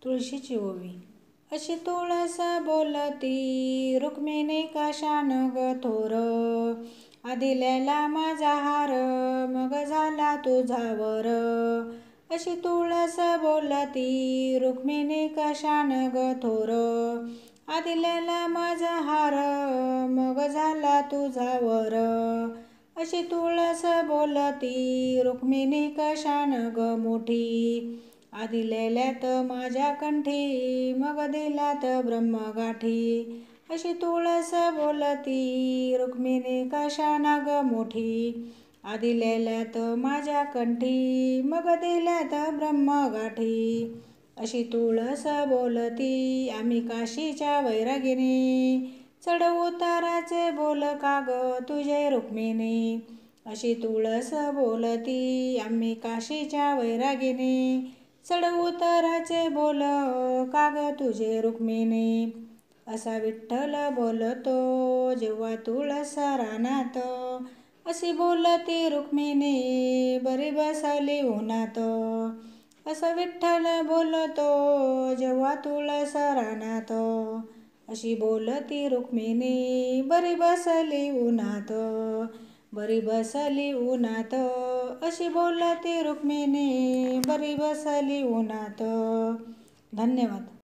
तुळशीची ओवी. अशी तुळस बोलती रुक्मिणी कशान ग थोर, आदिल्याला माझा हार मग झाला तुझा वर. अशी तुळस बोलती रुक्मिणी कशान ग थोर, आदिल्याला माझा हार मग झाला तुझा वर. अशी तुळस बोलती रुक्मिणी कशान ग मोठी, आदिलेल्यात माझ्या कंठी मग दिल्यात ब्रह्मगाठी. अशी तुळस बोलती रुक्मिणी कशान ग मोठी, आदिलेल्यात माझ्या कंठी मग दिल्यात ब्रह्मगाठी. अशी तुळस बोलती आम्ही काशीच्या वैरागिनी, चढ उताराचे बोल का ग तुझे रुक्मिणी. अशी तुळस बोलती आम्ही काशीच्या वैरागिनी, चढ उताराचे बोल का ग तुझे रुक्मिणी. असा विठ्ठल बोलतो जेव्हा तुळस रानात, अशी बोलती रुक्मिणी बरी बसली उन्हात. असं विठ्ठल बोलतो जेव्हा तुळस रानात, अशी बोलती रुक्मिणी बरी बसली उन्हात. बरी बसली उन्हात अशी बोलती रुक्मिणी बरी बसली उन्हात. धन्यवाद.